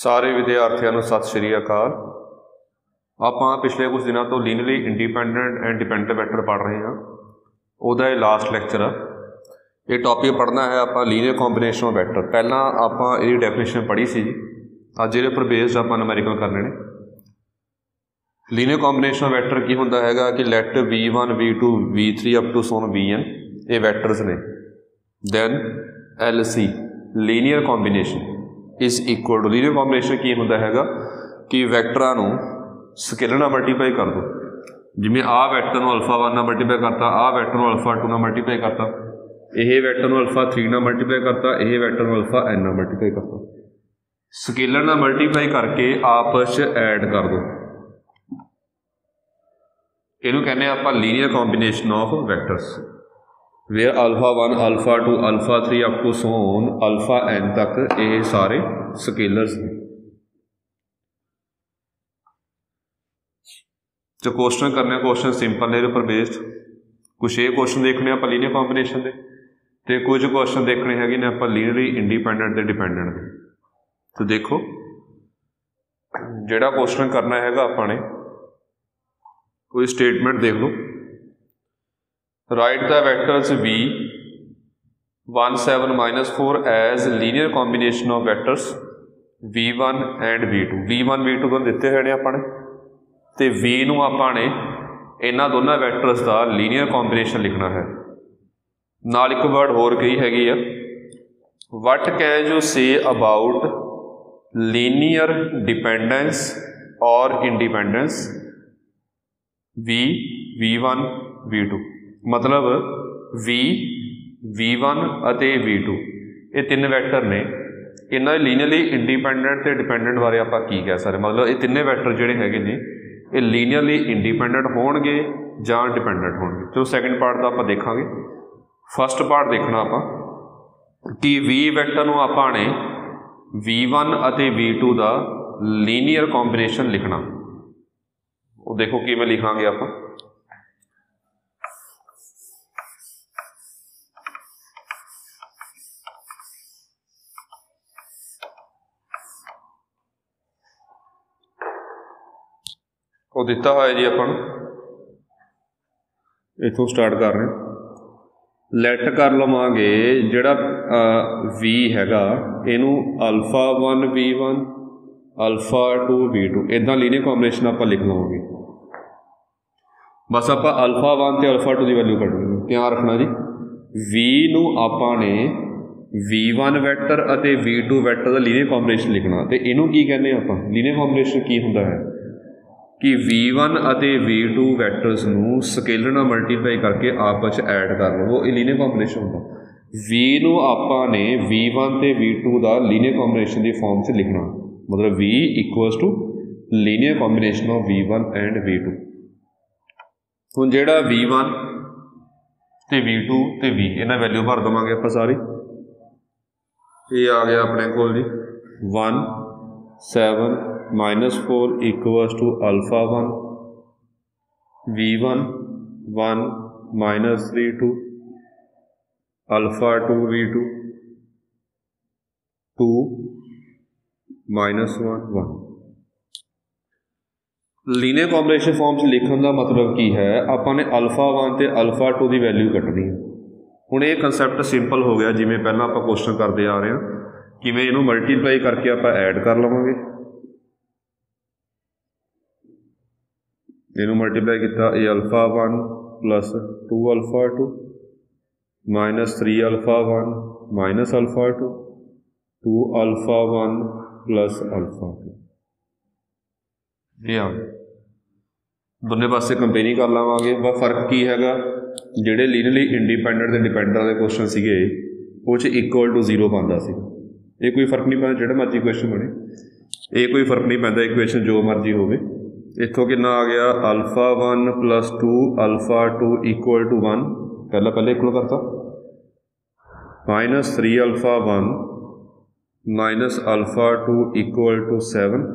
सारे विद्यार्थियों को सत श्री अकाल। ਆਪਾਂ पिछले कुछ दिनों तो linearly independent and dependent vector पढ़ रहे हैं। ਉਹਦਾ ਇਹ लास्ट लैक्चर आ। ये टॉपिक पढ़ना है आप लीनियर कॉम्बीनेशन ऑफ वैक्टर। पहला आप ये डेफिनेशन पढ़ी सी, अज ये पर बेस्ड आप न्यूमेरिकल करने ने। लीनियर कॉम्बीनेशन ऑफ वैक्टर की होंदा हैगा कि let V1 V2 V3 up to so on Vn ये वैक्टर्स ने। Then LC linear combination is equal to, linear combination की होंदा हैगा कि वैक्टरां नूं स्केलर नाल मल्टीप्लाई कर दो। जिवें आ वैक्टर नूं अल्फा 1 नाल मल्टीप्लाई करता, आ वैक्टर नूं अल्फा 2 नाल मल्टीप्लाई करता, यह वैक्टर नूं अल्फा 3 नाल मल्टीप्लाई करता, यह वैक्टर नूं अल्फा n नाल मल्टीप्लाई करता। स्केलर नाल मल्टीप्लाई करके आपस च ऐड कर दो। इहनूं कहने आपां linear combination of vectors where alpha 1 alpha 2 alpha 3 up to so on alpha n तक ये सारे स्केलर्स हैं। जो क्वेश्चन करने, क्वेश्चन सिंपल ने पर बेस्ड। कुछ ये क्वेश्चन देखने आप लीनियर कॉम्बीनेशन के, तो कुछ क्वेश्चन देखने है ने आप लीनियरली इंडिपेंडेंट ते डिपेंडेंट के। तो देखो जिहड़ा क्वेश्चन करना है अपने, कोई स्टेटमेंट देख लो। Write the vectors V1 7 -4 as linear combination of vectors V1 and V2। V1 V2 तो दिते हैं अपने, तो V नूं आपां ने इन्हां दोनों वैक्टर्स का लीनियर कॉम्बीनेशन लिखना है। नाल एक वर्ड होर कही हैगी आ, what can you say about linear dependence और इंडिपेंडेंस V1 V2। मतलब V1 अते V2 ये तीन वैक्टर ने, इन्हां लीनियरली इंडिपेंडेंट ते डिपेंडेंट बारे आपां की कह सकते। मतलब ये तिन्ने वैक्टर जिहड़े हैगे ने ये लीनियरली इंडिपेंडेंट होणगे जां डिपेंडेंट होणगे। तो सैकेंड पार्ट का आपां देखांगे। फस्ट पार्ट देखना आपां कि V वैक्टर नूं आपां ने V1 अते V2 का लीनियर कॉम्बीनेशन लिखना। वो देखो किवें लिखांगे आपां। वो दिता हुआ है जी, अपन इथों स्टार्ट कर रहे हैं। लैट कर लवांगे जिहड़ा V हैगा इनू अल्फा 1 V1 अल्फा 2 V2 इदां लीनियर कॉम्बीनेशन आपां लिख लवांगे। बस आपां अल्फा 1 ते अल्फा 2 की वैल्यू कढनी। ध्यान रखना जी, V नू आपां ने V1 वैक्टर अते V2 वैक्टर का लीनियर कॉम्बीनेशन लिखना। तो इनू की कहने आपां, लीनियर कॉम्बीनेशन की हुंदा है कि V1 अते V2 वैक्टर्स नू स्केलर नाल मल्टीप्लाई करके आपस ऐड कर लो, वो लीनियर कॉम्बीनेशन होंदा। V नू आपां ने V1 ते V2 का लीनियर कॉम्बीनेशन की फॉर्म से लिखना। मतलब V equals to linear combination of V1 and V2। हुण जिहड़ा V1 ते V2 ते V इन्हां वैल्यू भर देवांगे आपां सारी। ये आ गया अपने कोल जी 1 7 -4 equals to alpha 1 V1 1 -3 2 alpha 2 V2 2 -1 1। Linear combination form से लिखने का मतलब की है, आपने अल्फा 1 ते अल्फा 2 की वैल्यू कटनी है। हुण ये कंसैप्ट सिंपल हो गया, जिमें पहला आप क्वेश्चन करते आ रहे हैं कि मैं इनू मल्टीप्लाई करके आप ऐड कर लवांगे। इनू मल्टीप्लाई किया, ये alpha 1 plus 2 alpha 2 -3 alpha 1 minus alpha 2 2 alpha 1 plus alpha 2। ये आ दोनों पासे कंपेयरिंग कर लवांगे। वह फर्क की हैगा, जिहड़े लीनियरली इंडिपेंडेंट ते डिपेंडेंट वाले क्वेश्चन सीगे वो इक्वल टू 0 पांदा सी। ये कोई फर्क नहीं पैंदा, जिहड़ा मर्जी क्वेश्चन बने, ये कोई फर्क नहीं पैंदा, इक्वेशन जो मर्जी होवे। इत्थों कितना आ गया alpha 1 plus 2 alpha 2 equal to 1, पहले इक्वल करता, -3 alpha 1 minus alpha 2 equal to 7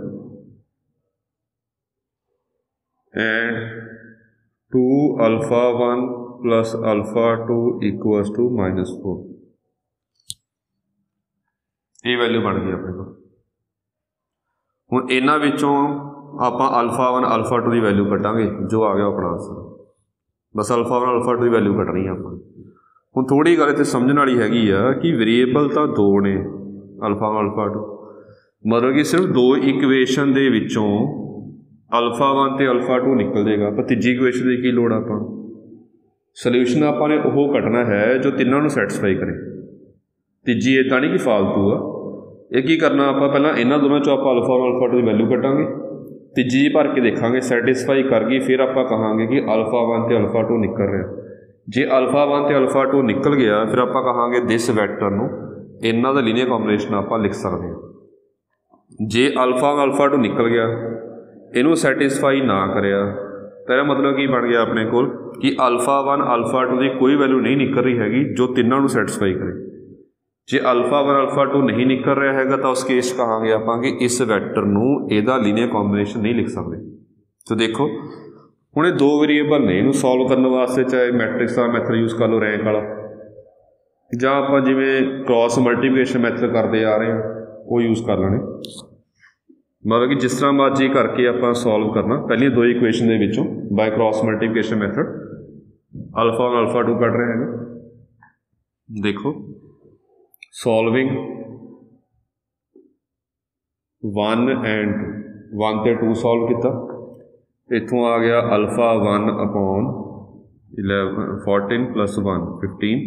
and 2 alpha 1 plus alpha 2 equals to -4। ये वैल्यू बन गई अपने को। हुण इन्हां विचों आपां अल्फा 1 अल्फा 2 की वैल्यू कड्डांगे, जो आ गया अपना आंसर। बस अल्फा 1 अल्फा 2 की वैल्यू कड्डनी है आपां। हुण थोड़ी गल इत्थे समझण वाली हैगी आ कि वेरीएबल तां दो ने, अल्फा 1 अल्फा 2, मतलब कि सिर्फ दो इक्वेशन दे विचों अल्फा 1 ते अल्फा 2 निकल जाएगा। पर तीजी इक्वेशन की की लोड़ आपां, सल्यूशन आपां ने वो कड्ढना है जो तिन्नां नूं सैटिस्फाई करे। तीजी इदां नहीं कि फालतू आ, ये की करना आपां पहलां इन्हां दोनों चों आपां अल्फा 1 अल्फा 2 की वैल्यू कड्डांगे, तीजी भर के देखांगे सैटिस्फाई कर गई, फिर आपां कहांगे कि अल्फा 1 ते अल्फा 2 निकल रहा। जे अल्फा 1 ते अल्फा 2 निकल गया फिर आपां कहांगे दिस वैक्टर नूं इन्हां दा लीनियर कॉम्बिनेशन आपां लिख सकते हैं। जे अल्फा 1 अल्फा 2 निकल गया, इनू सैटिस्फाई ना करिया तो यह मतलब की बन गया अपने कोल कि अल्फा 1 अल्फा 2 की कोई वैल्यू नहीं निकल रही हैगी जो तिन्नों नूं सैटिस्फाई करे। जे अल्फा 1 अल्फा 2 नहीं निकल रहा हैगा तो उस केस कहांगे आपां कि इस वैक्टर नूं इहदा लीनियर कॉम्बिनेशन नहीं लिख सकते। तो देखो हुण ये दो वेरीएबल ने, इनू सॉल्व करने वास्ते चाहे मैट्रिक्स का मैथड यूज़ कर लो, रैंक वाला, जां आपां जिवें क्रॉस मल्टीप्लिकेशन मैथड करते आ रहे हैं वो यूज़ कर लेने। मतलब कि जिस तरह मर्जी करके आपां सॉल्व करना। पहली दो इक्वेशन दे विचों by cross multiplication method alpha 1 alpha 2 कढ़ रहे हैं। देखो सॉल्विंग 1 एंड 1 ते 2 सॉल्व किया, इत्थों आ गया alpha 1 upon 14 plus 1 15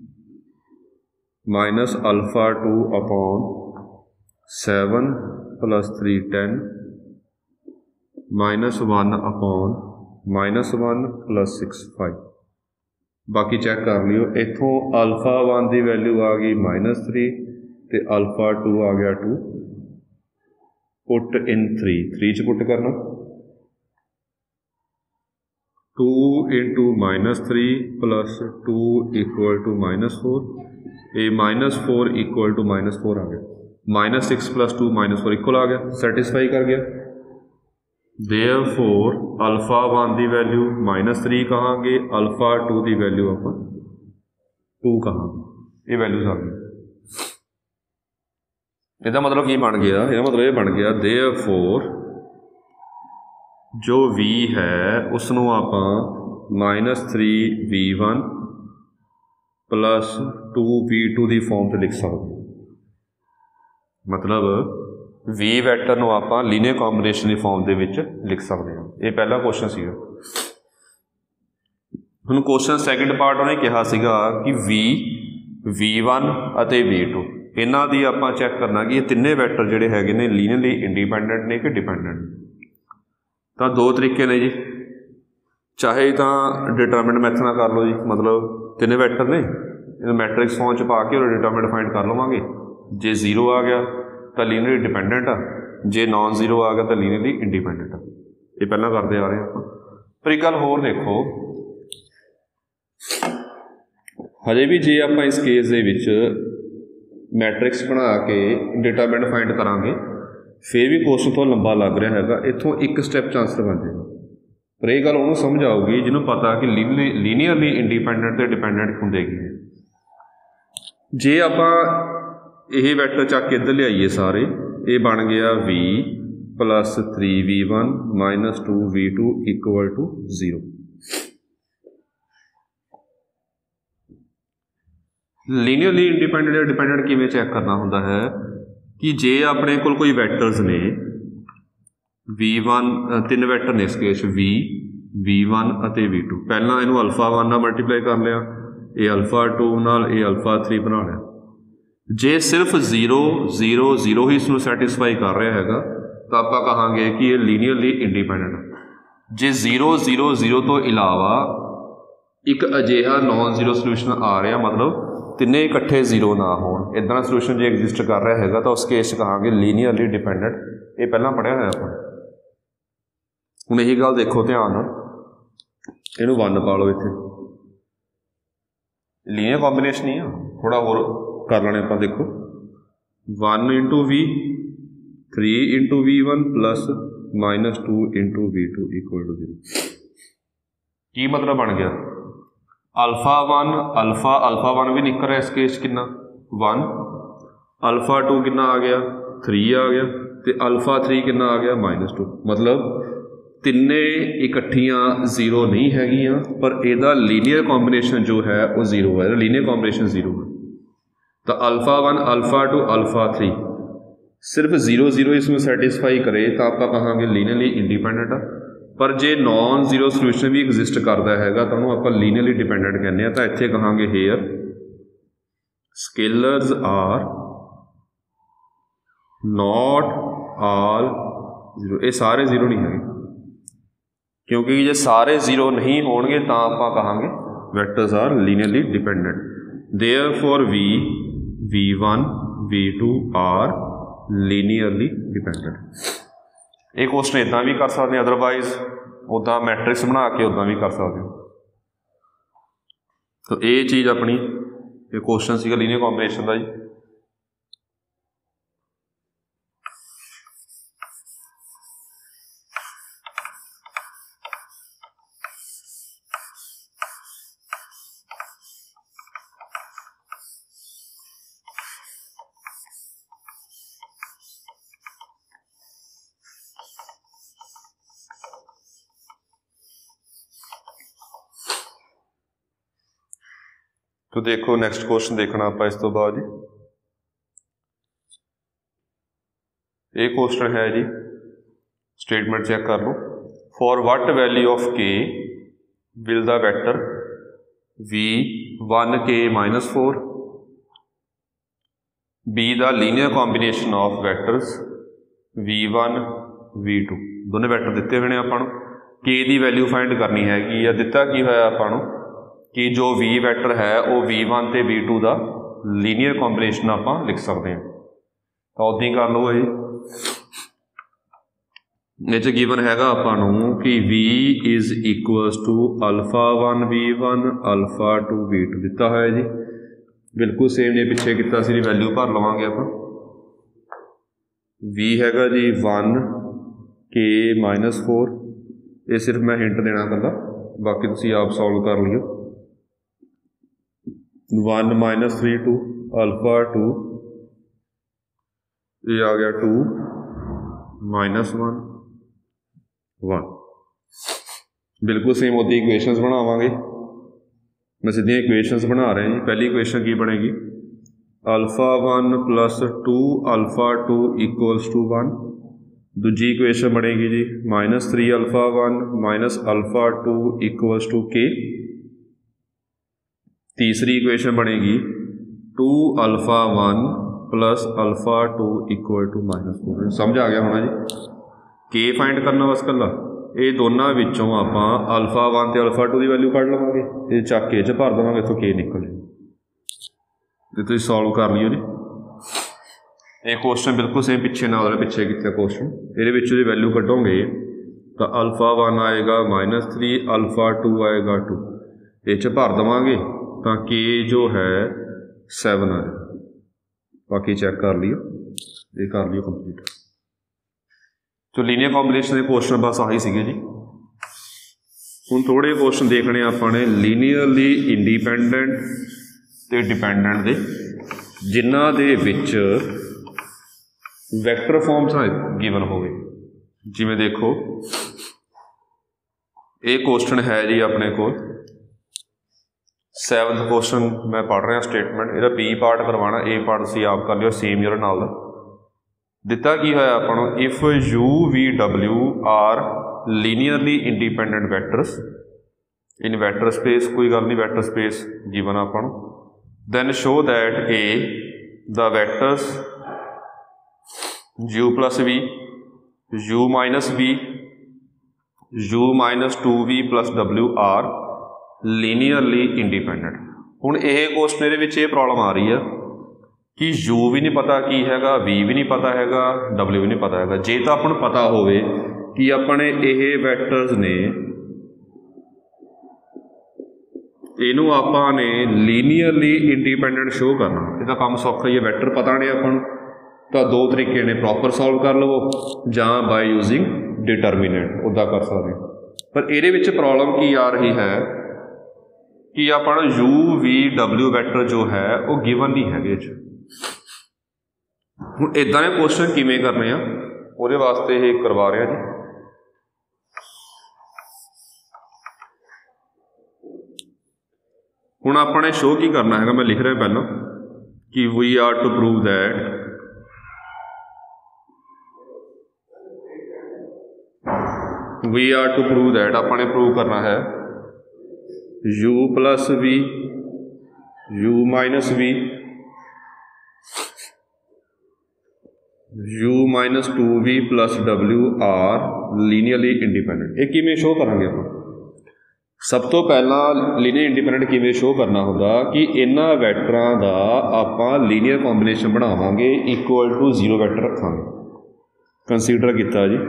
minus alpha 2 upon 7 plus 3 10 minus 1 upon minus 1 plus 6 5। बाकी चैक कर लियो, इत्थों अल्फा 1 की वैल्यू आ गई -3 तो अल्फा 2 आ गया 2। पुट इन 3 च पुट करना, 2 इंटू -3 प्लस 2 इक्वल टू -4, ये -4 इक्वल टू -4 आ गया, -6 प्लस 2 -4 इक्वल आ गया, सैटिस्फाई कर गया। देयरफॉर अल्फा 1 की वैल्यू -3 कहांगे, अल्फा 2 की वैल्यू आप 2 कहांगे, ये वैल्यूज आ गई। इसका मतलब की बन गया, इसका मतलब ये बन गया देयरफॉर जो v है उसनों आपां -3 v1 प्लस 2 v2 की फॉर्म से लिख सकते। मतलब v वैक्टर नूं आपां लीनियर कॉम्बिनेशन की फॉर्म के विच लिख सकते हैं। ये पहला क्वेश्चन सीगा। हुण क्वेश्चन सैकेंड पार्ट उन्हें कहा सीगा कि v1 अते v2 इन्हां दी आपां चैक करना कि ये तिन्ने वैक्टर जिहड़े हैगे ने लीनियरली इंडिपेंडेंट ने कि डिपेंडेंट। तो दो तरीके ने जी, चाहे तो डिटरमिनेंट मैथड नाल कर लो जी, मतलब तिन्ने वैक्टर ने इन्हें मैट्रिक्स फॉर्म च पा के और डिटरमिनेंट फाइंड कर लवांगे। जे 0 आ गया तो लीनियरली डिपेंडेंट आ, जे नॉन 0 आ गया तो लीनियरली इंडिपेंडेंट आ। ये पहला करते आ रहे हैं आप। पर एक गल होर देखो, हजे भी जे आप इस केस दे विच मैट्रिक्स बना के डिटरमिनेंट फाइंड करांगे फिर भी क्वेश्चन तो लंबा लग रहा है, इत्थों एक स्टैप च आंसर बन जाएगा। पर यह गल उन्होंने समझ आऊगी जिन्होंने पता कि लीनियरली इंडिपेंडेंट तो डिपेंडेंट होंगे की है। जे आप यह वैक्टर चक के इधर लियाइए सारे, ये बन गया v plus 3v1 minus 2v2 equal to 0। Linearly independent या डिपेंडेंट किवें चैक करना होंदा है कि जे अपने कोल कोई वैक्टर्स ने v1 तीन वैक्टर ने इस केस v1 अते v2, पहला इनू अल्फा 1 नाल मल्टीप्लाई कर लिया, ये अल्फा 2 नाल, ये अल्फा 3 बना लिया। जे सिर्फ 0 0 0 ही इसनू सैटिस्फाई कर रहा है तो आप कहांगे कि ये लीनियरली इंडिपेंडेंट। जे 0 0 0 तो इलावा एक अजिहा नॉन जीरो सोल्यूशन आ रहा, मतलब तिने इकट्ठे 0 ना हो, इदा सोल्यूशन जो एग्जिस्ट कर रहा है तो उस केस कहांगे लीनियरली डिपेंडेंट। ये पहला पढ़िया है आप। हुण यही गल देखो ध्यान, इनू 1 पा लो, इत्थे लीनियर कॉम्बिनेशन ही आ, थोड़ा होर कर लेने आप। देखो 1 into v 3 into v1 plus -2 into v2 equal to 0। की मतलब बन गया अल्फा 1 भी निकल रहा इस केस कितना 1, अल्फा 2 कितना आ गया 3 आ गया, तो अल्फा 3 कितना आ गया -2। मतलब तिन्ने इकट्ठियाँ 0 नहीं हैगियाँ, पर इहदा लीनियर कॉम्बिनेशन जो है वो 0 है, लीनियर कॉम्बिनेशन 0 है। तो अल्फा 1 अल्फा 2 अल्फा 3 सिर्फ 0 0 इसमें सैटिस्फाई करे तो आप कहांगे लीनियरली इंडिपेंडेंट आ। पर जे नॉन जीरो सोल्यूशन भी एग्जिस्ट करता है तो आप लीनियरली डिपेंडेंट कहने तो इत्थे कहांगे here scalars are not all zero. ये सारे जीरो नहीं है, क्योंकि जे सारे जीरो नहीं होणगे तो आप कहांगे vectors are linearly dependent. Therefore V1 V2 are linearly dependent. एक क्वेश्चन इदा भी कर सकते हैं, अदरवाइज उदा मैट्रिक्स बना के उदा भी कर सकते हो। तो ये चीज़ अपनी क्वेश्चन सीगा लीनियर कॉम्बिनेशन का जी। तो देखो नैक्सट क्वेश्चन देखना आप इस तो बाद जी। एक क्वेश्चन है जी, स्टेटमेंट चेक कर लो। For what value of k will the vector V1k -4 be the linear combination of vectors V1 V2। दोनों वैक्टर दिते हुए हैं आपां के दी वैल्यू फाइंड करनी हैगी। दिता की होया आपां कि जो V वैक्टर है वो V1 ते V2 का लीनियर कॉम्बिनेशन आप लिख सकते हैं। तो उदा ही कर लो ये गिवन हैगा आपां कि V is equals to alpha 1 V1 alpha 2 V2 दिता है जी। बिल्कुल सेम ने पिछे किया सी वैल्यू भर लवांगे आप। V हैगा जी 1k -4। ये सिर्फ मैं हिंट देना कला, बाकी तुसीं आप सॉल्व कर लियो। 1 -3 2 अल्फा 2 ये आ गया 2 -1 1। बिल्कुल सेम होती इक्वेशंस बनावांगे। मैं सीधी इक्वेशंस बना रहे हैं। पहली इक्वेशन की बनेगी अल्फा 1 + 2 अल्फा 2 = 1। दूजी इक्वेशन बनेगी जी -3 अल्फा 1 - अल्फा 2 = k। तीसरी इक्वेशन बनेगी 2 अल्फा 1 + अल्फा 2 = -4। समझ आ गया होना जी। के फाइंड करना बस कला ये दोनों विचों आप अल्फा 1 तो अल्फा 2 की वैल्यू कढ़ लवांगे, ये चक के च भर देवांगे, इतों के निकल जाए। तो सॉल्व कर लियो जी। ये क्वेश्चन बिल्कुल सेम पिछे नाल पिछे किया क्वेश्चन। ये वैल्यू कढ़ोगे तो अल्फा 1 आएगा -3 अल्फा 2 आएगा 2, ये च भर देवांगे तो के जो है 7 आ जाए। बाकी चेक कर लियो, ये कर लियो कंप्लीट। तो लीनियर कॉम्बिनेशन के क्वेश्चन बस आही सीगे जी। हुण थोड़े क्वेश्चन देखने आपने लीनियरली इंडिपेंडेंट ते डिपेंडेंट दे, जिन्हां दे विच वैक्टर फॉर्म्स गिवन होवे। जिवें देखो ये क्वेश्चन है जी अपने को 7th क्वेश्चन मैं पढ़ रहा स्टेटमेंट। यदा बी पार्ट करवाना, ए पार्ट तुसीं आप कर लियो सेम ईयर नाल दा। दिता की होया आपां if U V W are linearly independent vectors in vector space, कोई गल नहीं वैक्टर स्पेस गिवन आपां, then show that a the vectors U + V U - V U - 2V + W are linearly independent. हुण यह क्वेश्चन ये problem आ रही है कि U भी नहीं पता की हैगा, V भी नहीं पता हैगा, W भी नहीं पता हैगा। जे तो अपन पता होवे कि अपने ये वैक्टर्स ने इनू आपने लीनियरली इंडिपेंडेंट शो करना, इसका काम सौखा ही है। वैक्टर पता नहीं अपन तो दो तरीके ने प्रॉपर सॉल्व कर लो जां बाय यूजिंग डिटरमिनेंट, उदा कर सकते। पर ये प्रॉब्लम की आ रही है कि अपना U V W वैक्टर जो है वो गिवन नहीं है। हुण इदां दे क्वेश्चन किवें करने आ ਉਹਦੇ ਵਾਸਤੇ ਇਹ ਕਰਵਾ ਰਿਹਾ जी। ਹੁਣ ਆਪਾਂ ਨੇ शो की करना है, मैं लिख रहा पहला कि we are to prove that ਆਪਾਂ ने प्रूव करना है u plus v u minus v u minus 2v plus w are linearly independent. ये किमें शो करांगे आप? सब तो पहला लीनियर इंडिपेंडेंट किमें शो करना होगा कि इन्हां वैक्टरां दा आपां लीनियर कॉम्बिनेशन बनावांगे इक्वल टू 0 वैक्टर रखांगे। कंसीडर किया जी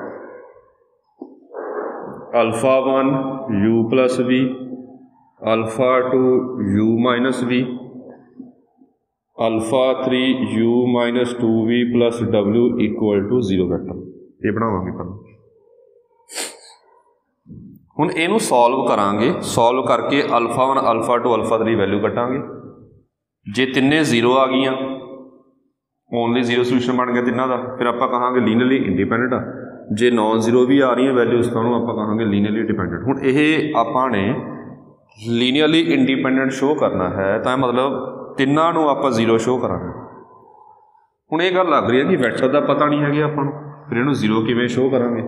alpha 1 u plus v, alpha 2 u minus v, alpha 3 u minus 2v plus w equal to 0 vector. ये बनावांगे पहले। ਹੁਣ ਇਹਨੂੰ ਸੋਲਵ ਕਰਾਂਗੇ, ਸੋਲਵ ਕਰਕੇ अल्फा 1 अल्फा 2 अल्फा 3 वैल्यू कटांगे। जे तिन्ने 0 आ गई, ओनली 0 सोल्यूशन बन गया तिन्हों का, फिर आप कहांगे लीनियरली इंडिपेंडेंट आ। जे नॉन 0 भी आ रही वैल्यूज तो आप कहांगे लीनियरली डिपेंडेंट। हुण ये आपने लीनियरली इंडिपेंडेंट शो करना है तो मतलब तिन्हों आप 0 शो करांगे। हुण ये गल लग रही है कि वैक्टर का पता नहीं है आपां नूं, फिर इहनूं 0 किवें शो करांगे?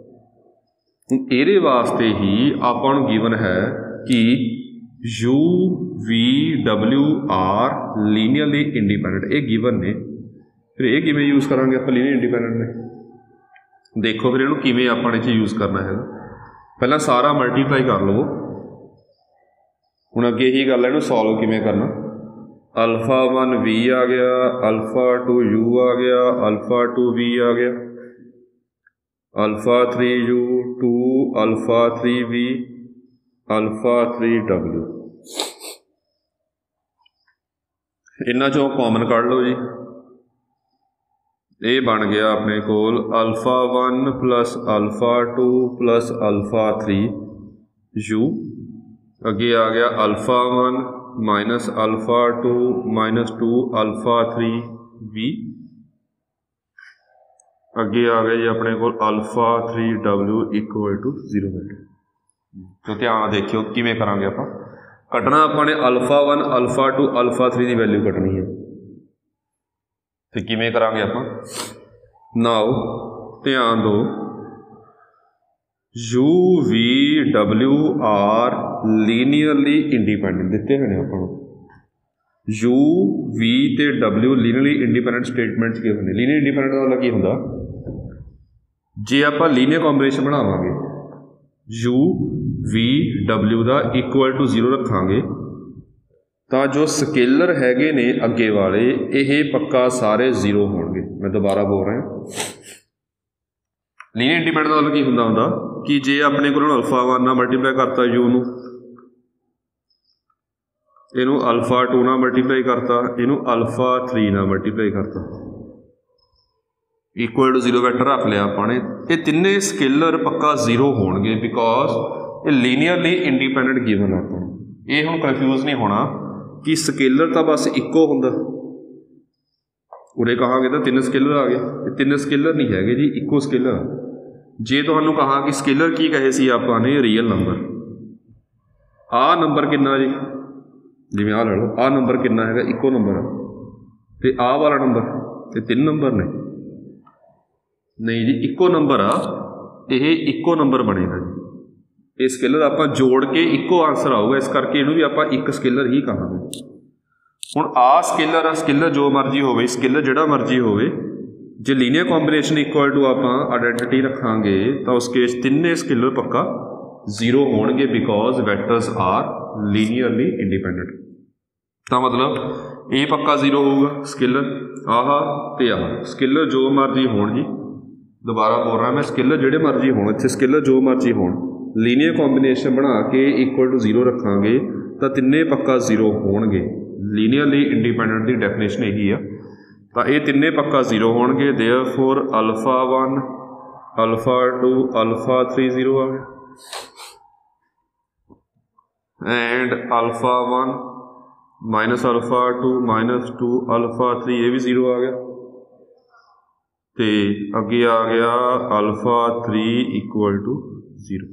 ये वास्ते ही आपां नूं गिवन है कि u v w are linearly independent, ये गिवन ने। फिर ये किवें यूज़ करांगे आपां लीनियर इंडिपेंडेंट ने? देखो फिर इहनूं किवें आपां ने यूज़ करना है। पहला सारा मल्टीप्लाई कर लो। हुण अगे ही गल है, इहनूं सॉल्व किवें करना? अल्फा 1 v आ गया, अल्फा 2 u आ गया, अल्फा 2 v आ गया, alpha 3 u 2 alpha 3 v alpha 3 w। इन्हां चों कॉमन कढ़ लो जी। ये बन गया अपने कोल alpha 1 plus alpha 2 plus alpha 3 u। अगे आ गया alpha 1 minus alpha 2 minus 2 alpha 3 v। अगे आ गया जी अपने को alpha 3 w equal to 0 value. तो ध्यान देखियो किवें करांगे आपां कटना। आपां ने अल्फा 1 अल्फा 2 अल्फा 3 की वैल्यू कटनी है, तो किवें करांगे आपां? नाउ ध्यान दो, u v w are linearly independent दिते हुए आपां नूं। u v ते w लीनियरली इंडिपेंडेंट स्टेटमेंट्स के होने। लीनियर इंडिपेंडेंट वाला की हुंदा? जे आप लीनियर कॉम्बिनेशन बनावांगे u v w का इक्वल टू 0 रखांगे तो जो स्केलर हैगे ने अगे वाले ये पक्का सारे 0 होंगे। मैं दोबारा बोल रहा। लीनियर इंडिपेंडेंट का मतलब की हुंदा कि जे अपने को अल्फा 1 ना मल्टीप्लाई करता u नूं, इनू अल्फा 2 ना मल्टीप्लाई करता, इनू अल्फा 3 ना मल्टीप्लाई करता, इक्वल टू 0 वैक्टर रख लिया आपने। ये तिन्ने स्केलर पक्का 0 होणगे बिकॉज ये लीनियरली इंडिपेंडेंट गिवन आप। ये हुण कन्फ्यूज नहीं होना कि स्केलर तो बस इक्को हुंदा। उरे कहांगे तो 3 स्केलर आ गए, ये 3 स्केलर नहीं है जी, इक्को स्केलर। जे तुहानूं कहा कि स्केलर की कहे सी आपां ने रियल नंबर, आ नंबर कितना जी, जिवें आ ला लो, आ नंबर कितना है? इक्को नंबर है। तो आ वाला नंबर ये 3 नंबर ने? नहीं जी, इक्को नंबर आ, ये इक्को नंबर बनेगा जी। ये स्केलर आप जोड़ के इक्को आंसर आऊगा, इस करके इनू भी आप एक स्केलर ही कहांगे। हुण आ स्केलर स्केलर जो मर्जी होवे, स्केलर जिहड़ा मर्जी होवे, जे लीनियर कॉम्बिनेशन इक्वल टू आप आइडेंटिटी रखांगे तो उस केस तिन्ने स्केलर पक्का 0 होणगे because vectors are linearly independent. तो मतलब ये पक्का 0 होगा स्केलर, आह ते आह स्केलर जो मर्जी होण जी। दोबारा बोल रहा मैं, स्केलर जिहड़े मर्जी होण, इत्थे स्केलर जो मर्जी होण, लीनियर कॉम्बिनेशन बना के इक्वल टू 0 रखांगे तो तिन्ने पक्का 0 होणगे। लीनियरली इंडिपेंडेंट की डेफिनेशन यही है। तो ये तिन्ने पक्का 0 होणगे। देयरफॉर अल्फा 1 अल्फा 2 अल्फा 3 0 आ गया, and alpha 1 minus alpha 2 minus 2 alpha 3 ये भी 0 आ गया। तो अगे आ गया अल्फा 3 इक्वल टू 0।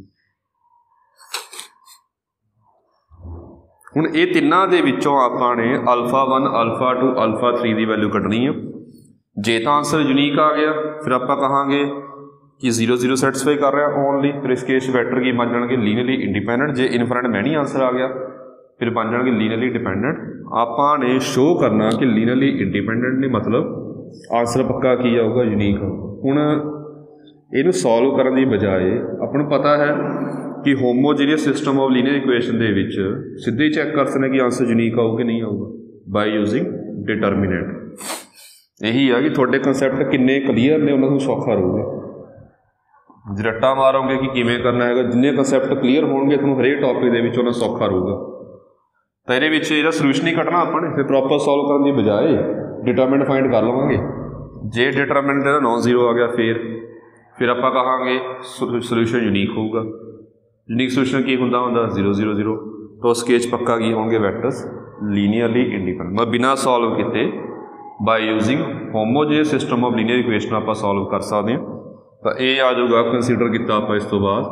हुण ये तिन्नां दे विच्चों आपां ने अल्फा 1 अल्फा 2 अल्फा 3 की वैल्यू कड्ढनी है। जे तो आंसर यूनीक आ गया फिर आप कहांगे कि 0 0 सैटिस्फाई कर रहा ओनली, फिर इस केस वैक्टर की बन जाएंगे लीनियरली इंडिपेंडेंट। जे इनफिनिट मैनी आंसर आ गया फिर बन जाएंगे लीनियरली डिपेंडेंट। आपां ने शो करना कि लीनियरली इंडिपेंडेंट ने मतलब आंसर पक्का की आऊगा यूनीक आऊगा। हुण इहनूं सॉल्व करने की बजाय आपां नूं पता है कि homogeneous system of linear equation दे विच सीधे ही चैक कर सकते कि आंसर यूनीक आऊगा कि नहीं आऊगा बाय यूजिंग डिटरमिनेंट। यही है कि थोड़े कंसैप्ट किन्ने क्लीयर ने उन्होंने सौखा रहूगा। जे रट्टा मारोगे कि किमें करना है, जिन्ने कंसैप्ट क्लीयर होंगे थोड़ा हरेक टॉपिक के उन्हें सौखा रहूगा। तो ये सोल्यूशन ही कटना अपने फिर प्रॉपर सॉल्व करने की बजाय डिटरमिनेंट फाइंड कर लवेंगे। जे डिटरमिनेंट नॉन जीरो आ गया फिर आप कहांगे सोल्यूशन यूनीक होगा। यूनीक सोल्यूशन की होंदा 0 0 0। तो उस केस पक्का की होंगे वैक्टर्स लीनियरली इंडिपेंडेंट मतलब बिना सॉल्व किए by using homogeneous system of linear equation आप सॉल्व कर सकते हैं। तो ये आ जाऊगा कंसीडर किया आप इस तो बाद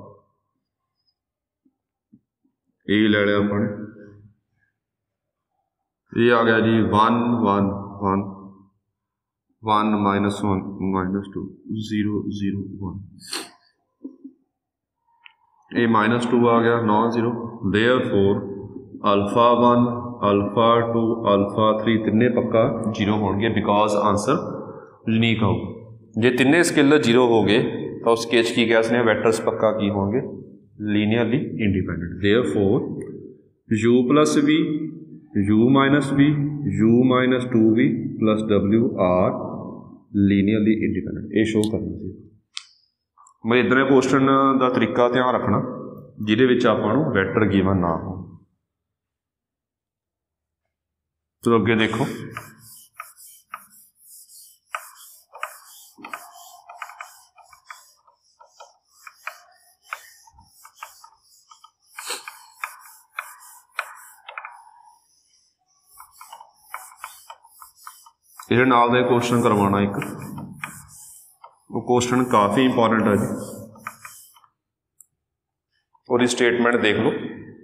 ये ले लिया अपने ये आ गया जी 1 1 1 1 -1 -2 0 0 1 ये -2 आ गया non zero. Therefore alpha 1 alpha 2 alpha 3 तिन्ने पक्का जीरो होंगे बिकॉज आंसर यूनीक आऊगा। जे तिन्ने स्केलर जीरो हो गए तो उस केस की कह सकते वैक्टर्स पक्का की होंगे linearly independent. Therefore u plus v u minus v u minus 2v plus w are linearly independent. ये शो करना चाहिए। मैं इधर क्वेश्चन का तरीका ध्यान रखना जिहदे आपां नूं वैक्टर गिवन ना हो। तो अगे देखो ये नाल दे क्वेश्चन करवाना एक वो क्वेश्चन काफ़ी इंपॉर्टेंट है जी। और स्टेटमेंट देख लो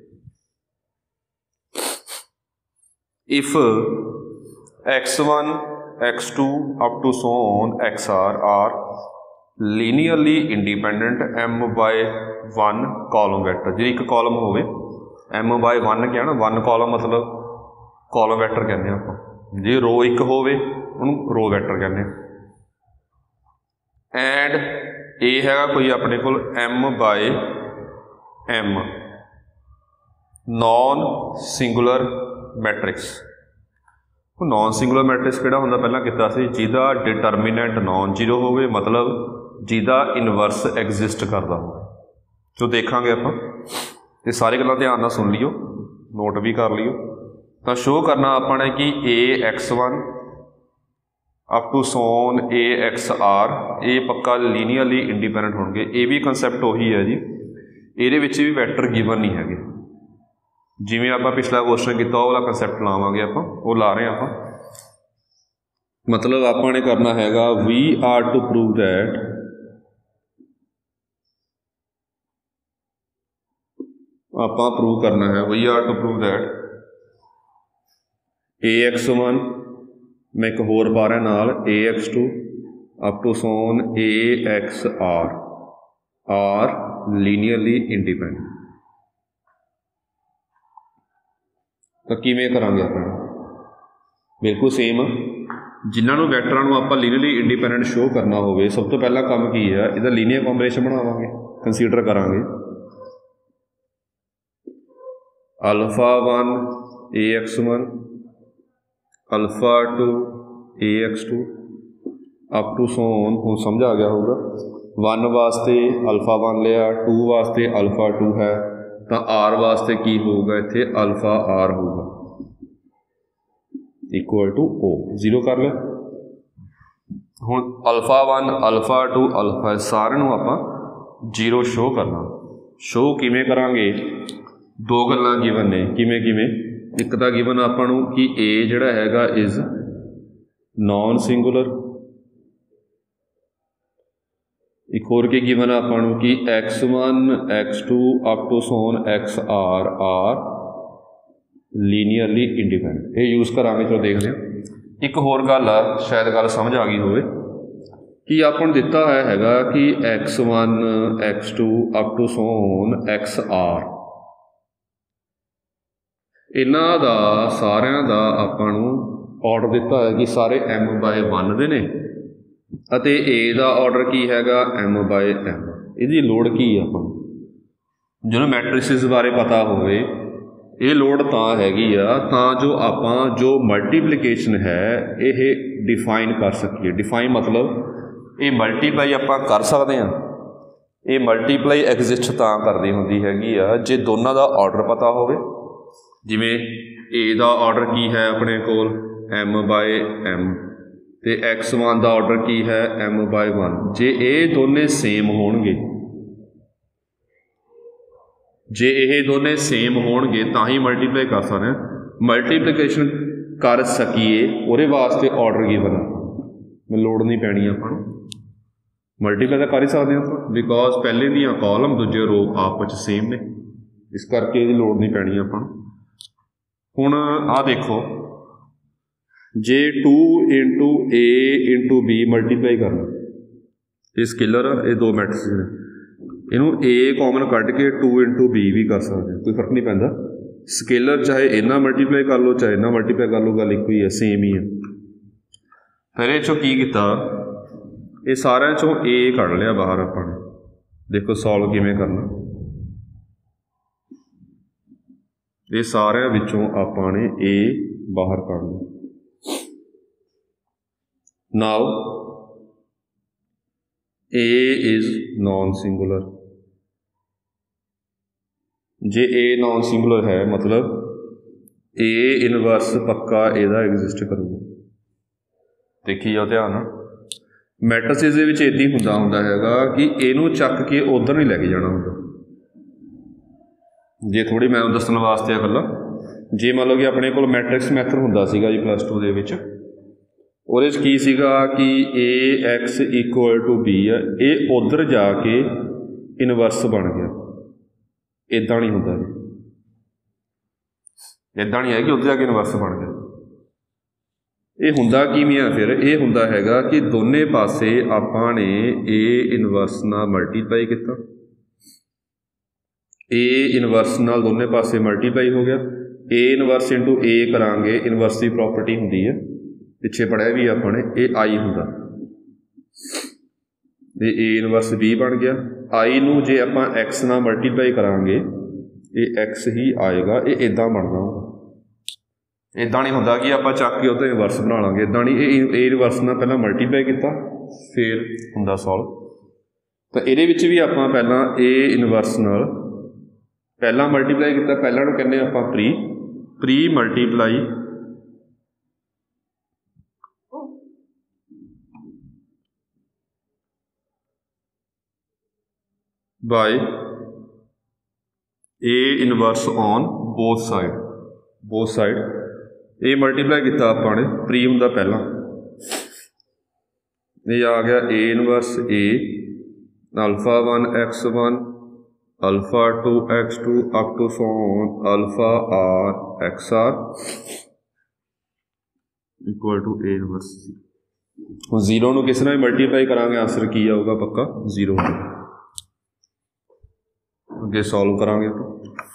if x1 x2 up to so on xr are linearly independent m by 1 column vector. जी एक कॉलम हो m बाय 1 क्या ना 1 कॉलम मतलब कॉलम वैक्टर कहने आप। जे रो एक होवे उन्होंने रो वैक्टर कहने। एंड ये है कोई अपने को m by m non singular matrix. Non singular matrix किहड़ा हुंदा पहलां कीता सी जिहदा डिटरमिनेंट नॉन जीरो होवे मतलब जिहदा इनवर्स एग्जिस्ट करता हो। तो देखांगे आपां ये सारी गल्लां ध्यान नाल सुन लियो नोट भी कर लियो। तो शो करना अपने कि AX1 up to so on AXR ये पक्का लीनियरली इंडिपेंडेंट होंगे। ये भी कंसैप्ट उही है जी। ये भी वैक्टर गिवन नहीं है जिमें आप पिछला क्वेश्चन किया वाला कंसैप्ट लावांगे आप वो ला रहे हैं आप। मतलब आपने करना हैगा we are to prove that आप प्रूव करना है we are to prove that AX1 मैं एक होर पा रहा नाल AX2 up to so on AXR are linearly independent. तो किवें करांगे अपना बिल्कुल सेम जिन्होंने वैक्टरां नूं आपां लीनियरली इंडिपेंडेंट शो करना होवे सब तो पहला काम की है इहदा लीनियर कॉम्बिनेशन बनावांगे कंसीडर करांगे alpha 1 AX1 alpha 2 AX2 up to so on हूँ समझ आ गया होगा 1 वास्ते अल्फा 1 लिया 2 वास्ते अल्फा 2 है तो आर वास्ते की होगा इत्थे अल्फा आर होगा इक्वल टू ओ जीरो कर लिया। हुण अल्फा 1 अल्फा 2 अल्फा सारे नूं आपां जीरो शो करना। शो किवें करांगे दो गल्लां गिवन ने किवें किवें एक तां गिवन आपां नूं कि ए जिहड़ा हैगा इज़ नॉन सिंगुलर एक होर के गिवन ਆਪਾਂ ਨੂੰ कि x1 x2 up to so on xr are linearly independent. ये यूज़ करांगे, चलो देखते हैं। एक होर गल आ, शायद गल समझ आ गई होवे कि अपन दिता हैगा कि x1 x2 up to so on xr इन्हां दा सारियां दा आपां नूं ऑर्डर दिता है कि सारे m/1 दे ने ਅਤੇ ए ਦਾ ऑर्डर की हैगा m/m। ਇਹਦੀ ਲੋੜ ਕੀ ਆ ਆਪਾਂ ਨੂੰ ਜਿਹਨੂੰ ਮੈਟ੍ਰਿਸਿਸ ਬਾਰੇ ਪਤਾ ਹੋਵੇ, ਇਹ ਲੋੜ ਤਾਂ ਹੈਗੀ ਆ ਤਾਂ ਜੋ ਆਪਾਂ ਜੋ ਮਲਟੀਪਲੀਕੇਸ਼ਨ ਹੈ ਇਹ ਡਿਫਾਈਨ ਕਰ ਸਕੀਏ। ਡਿਫਾਈਨ ਮਤਲਬ ਇਹ ਮਲਟੀਪਲਾਈ ਆਪਾਂ ਕਰ ਸਕਦੇ ਹਾਂ। ਇਹ ਮਲਟੀਪਲਾਈ ਐਗਜ਼ਿਸਟ ਤਾਂ ਕਰਦੀ ਹੁੰਦੀ ਹੈਗੀ ਆ ਜੇ ਦੋਨਾਂ ਦਾ ਆਰਡਰ ਪਤਾ ਹੋਵੇ। ਜਿਵੇਂ ए ਦਾ ਆਰਡਰ ਕੀ ਹੈ ਆਪਣੇ ਕੋਲ m/m ਤੇ x1 ਦਾ ਆਰਡਰ ਕੀ ਹੈ m/1। ਜੇ ਇਹ ਦੋਨੇ ਸੇਮ ਹੋਣਗੇ, ਜੇ ਇਹ ਦੋਨੇ ਸੇਮ ਹੋਣਗੇ ਤਾਂ ਹੀ ਮਲਟੀਪਲਾਈ ਕਰ ਸਕਦੇ ਹਾਂ। ਮਲਟੀਪਲੀਕੇਸ਼ਨ ਕਰ ਸਕੀਏ ਉਹਦੇ ਵਾਸਤੇ ਆਰਡਰ ਗਿਵਨ ਆ, ਲੋੜ ਨਹੀਂ ਪੈਣੀ ਆਪਾਂ ਨੂੰ। ਮਲਟੀਪਲਾਈ ਤਾਂ ਕਰ ਹੀ ਸਕਦੇ ਹਾਂ ਆਪਾਂ, ਬਿਕੋਜ਼ ਪਹਿਲੇ ਦੀਆਂ ਕਾਲਮ ਦੂਜੇ ਰੋ ਆਪਸ 'ਚ ਸੇਮ ਨੇ, ਇਸ ਕਰਕੇ ਇਹਦੀ ਲੋੜ ਨਹੀਂ ਪੈਣੀ ਆਪਾਂ ਨੂੰ। ਹੁਣ ਆਹ ਦੇਖੋ, जे 2 into A into B multiply करना, ये स्केलर ये दो मैट्रिक्स ने, इनू ए कॉमन कट के 2 इंटू बी भी कर सकते हैं, कोई फर्क नहीं पैंदा। स्केलर चाहे इन्ना मल्टीप्लाई कर लो चाहे इन्ना मल्टीप्लाई कर लो, गल एक ही है, सेम ही है। फिर ये चो की किया, ये सारे चों ए कढ़ लिया बाहर अपन ने। देखो सॉल्व किवें करना, ये सारे विचों आपां ने ए बाहर कढ़ लिया। Now A is non-singular। J A non-singular है मतलब A इनवर्स पक्का ਇਹਦਾ एग्जिस्ट करूगा। देखी जाओ ध्यान ਨਾਲ, मैट्रिसेस ਦੇ ਵਿੱਚ इदां ही ਹੁੰਦਾ हैगा कि ਇਹਨੂੰ ਚੱਕ ਕੇ उधर नहीं लैके जाना ਹੁੰਦਾ। जे थोड़ी मैं दसण वास्ते गल्लां, जे मान लो कि अपने कोल मैट्रिक्स मैथड ਹੁੰਦਾ ਸੀਗਾ जी +2 ਦੇ ਵਿੱਚ, ਉਹਦੇ 'ਚ ਕੀ ਸੀਗਾ कि AX = B ਹੈ, ਇਹ ਉੱਧਰ ਜਾ ਕੇ ਇਨਵਰਸ ਬਣ ਗਿਆ। ਇੱਦਾਂ ਨਹੀਂ ਹੁੰਦਾ ਜੀ, ਇੱਦਾਂ ਨਹੀਂ ਹੈ ਕਿ ਉੱਧਰ ਜਾ ਕੇ ਇਨਵਰਸ ਬਣ ਗਿਆ। ਇਹ ਹੁੰਦਾ ਕਿਵੇਂ ਆ ਫਿਰ? ਇਹ ਹੁੰਦਾ ਹੈਗਾ ਕਿ ਦੋਨੇ ਪਾਸੇ ਆਪਾਂ ਨੇ A ਇਨਵਰਸ ਨਾਲ ਮਲਟੀਪਲਾਈ ਕੀਤਾ, A ਇਨਵਰਸ ਨਾਲ ਦੋਨੇ ਪਾਸੇ ਮਲਟੀਪਲਾਈ ਹੋ ਗਿਆ। A ਇਨਵਰਸ ਇੰਟੂ A ਕਰਾਂਗੇ, ਇਨਵਰਸ ਦੀ ਪ੍ਰੋਪਰਟੀ ਹੁੰਦੀ ਹੈ, ਪਿੱਛੇ ਪੜ੍ਹਿਆ ਵੀ ਆਪਾਂ ਨੇ, ਇਹ आई ਹੁੰਦਾ ਤੇ A ਇਨਵਰਸ B ਬਣ ਗਿਆ। I ਨੂੰ ਜੇ ਆਪਾਂ X ਨਾਲ ਮਲਟੀਪਲਾਈ ਕਰਾਂਗੇ ਇਹ X ਹੀ ਆਏਗਾ। ਇਹ ਇੱਦਾਂ ਬਣਦਾ ਹੁੰਦਾ, ਇੱਦਾਂ ਨਹੀਂ ਹੁੰਦਾ ਕਿ ਆਪਾਂ ਚੱਕ ਕੇ ਉਹਦਾ ਇਨਵਰਸ ਬਣਾ ਲਾਂਗੇ, ਇੱਦਾਂ ਨਹੀਂ। ਇਹ A ਇਨਵਰਸ ਨਾਲ ਪਹਿਲਾਂ ਮਲਟੀਪਲਾਈ ਕੀਤਾ ਫਿਰ ਹੁੰਦਾ ਸੋਲਵ। ਤਾਂ ਇਹਦੇ ਵਿੱਚ ਵੀ ਆਪਾਂ ਪਹਿਲਾਂ A ਇਨਵਰਸ ਨਾਲ ਪਹਿਲਾਂ ਮਲਟੀਪਲਾਈ ਕੀਤਾ, ਪਹਿਲਾਂ ਨੂੰ ਕਹਿੰਦੇ ਆਪਾਂ pre multiply by A inverse on both side. A multiply किया ਆਪਾਂ ਨੇ, प्री ਹੁੰਦਾ ਪਹਿਲਾਂ, ये आ गया A inverse A α1 x1 α2 x2 up to so on αr xr equal to A inverse. ਹੁਣ 0 ਨੂੰ किस ਨਾਲ मल्टीप्लाई करांगे, आंसर की आऊगा पक्का 0। अगे सॉल्व करांगे तो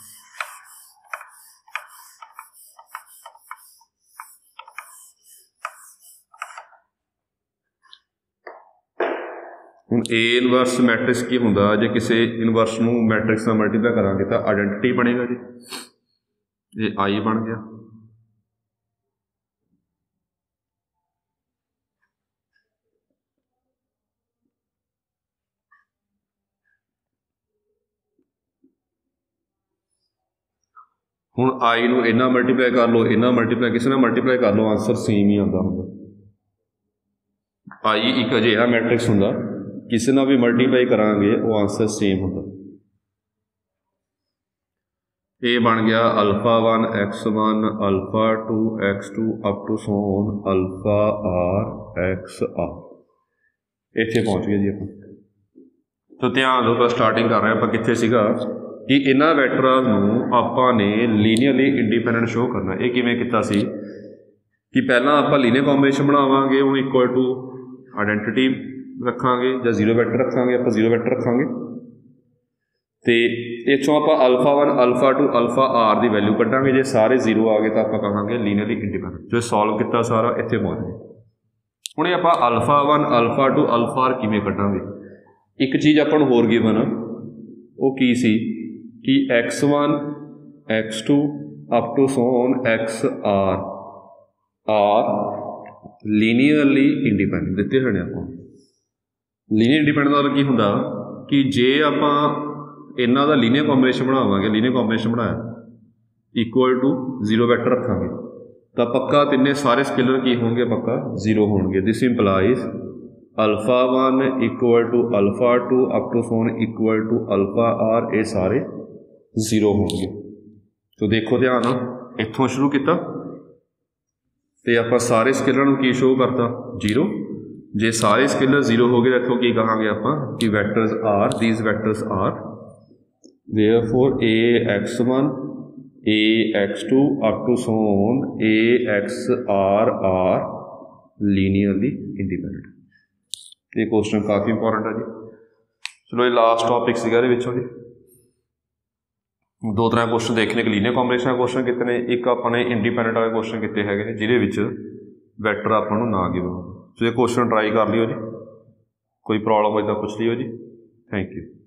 ਹੁਣ A ਇਨਵਰਸ ਮੈਟ੍ਰਿਕਸ ਕੀ ਹੁੰਦਾ, ਜੇ ਕਿਸੇ ਇਨਵਰਸ ਨੂੰ ਮੈਟ੍ਰਿਕਸ ਨਾਲ ਮਲਟੀਪਲਾਈ ਕਰਾਂਗੇ ਤਾਂ ਆਇਡੈਂਟੀਟੀ ਬਣੇਗਾ ਜੀ, ਇਹ I ਬਣ ਗਿਆ। ਹੁਣ I ਨੂੰ ਇੰਨਾ ਮਲਟੀਪਲਾਈ ਕਰ ਲਓ, ਇੰਨਾ ਮਲਟੀਪਲਾਈ ਕਿਸੇ ਨਾਲ ਮਲਟੀਪਲਾਈ ਕਰ ਲਓ, ਆਂਸਰ ਸੇਮ ਹੀ ਆਉਂਦਾ ਹੁੰਦਾ। I ਇੱਕ ਅਜਿਹਾ ਮੈਟ੍ਰਿਕਸ ਹੁੰਦਾ ਕਿਸੇ ਨਾਲ ਵੀ ਮਲਟੀਪਲਾਈ ਕਰਾਂਗੇ ਉਹ ਆਂਸਰ ਸੇਮ ਹੁੰਦਾ। ਇਹ ਬਣ ਗਿਆ α1 x1 α2 x2 up to son αr xr। ਇੱਥੇ ਪਹੁੰਚ ਗਏ ਜੀ ਆਪਾਂ। तो ध्यान दो, स्टार्टिंग कर रहे हैं आप कित्थे सीगा कि इन्हां वैक्टरां नूं आपां ने लीनियरली इंडिपेंडेंट शो करना। ये किवें कीता सी कि पहलां आपां लीनियर कॉम्बिनेशन बनावांगे, ਉਹਨੂੰ इक्वल टू आइडेंटिटी रखांगे ਜਾਂ जीरो वैक्टर रखांगे, आपां जीरो वैक्टर रखांगे तो इत्थों आपां अल्फा 1 अल्फा 2 अल्फा आर की वैल्यू कड्डांगे। जे सारे जीरो आ गए तो आपां कहांगे लीनियरली इंडिपेंडेंट। जो सॉल्व किया सारा इत्थे पहुँच गए। हुण आपां अल्फा 1 अल्फा 2 अल्फा आर किवें कड्डांगे। एक चीज़ आपां नूं होर गिवन वो की सी कि x1 x2 up to so on x are linearly independent दिते हुए हैं। आपां लीनियर इंडिपेंडेंट का की हुंदा कि जे आपां इन्हां दा लीनियर कॉम्बिनेशन बनावांगे, लीनियर कॉम्बिनेशन बनाया इक्वल टू जीरो वैक्टर रखांगे तो पक्का तिन्ने सारे स्केलर की होंगे, पक्का जीरो होंगे। This implies alpha 1 equal to alpha 2 up to so on equal to alpha r, ये सारे जीरो होंगे। तो देखो ध्यान इत्थों शुरू किया तो आप सारे स्केलर की शो करता जीरो। जे सारे स्केलर जीरो हो गए तो इत्थों की कहांगे आप कि vectors are, these vectors are therefore A x1 A x2 up to so on A x r are linearly independent. ये क्वेश्चन काफ़ी इंपॉर्टेंट है जी। चलो ये लास्ट टॉपिक सीगा इहदे विचों जी। दो तरह क्वेश्चन देखने, लीनियर कॉम्बिनेशन क्वेश्चन कितने, एक अपने इंडिपेंडेंट वाले क्वेश्चन कितने है जिहदे वैक्टर आपां नूं ना गिवन। तो ये क्वेश्चन ट्राई कर लियो जी, कोई प्रॉब्लम होए तो पुछ लियो जी। Thank you.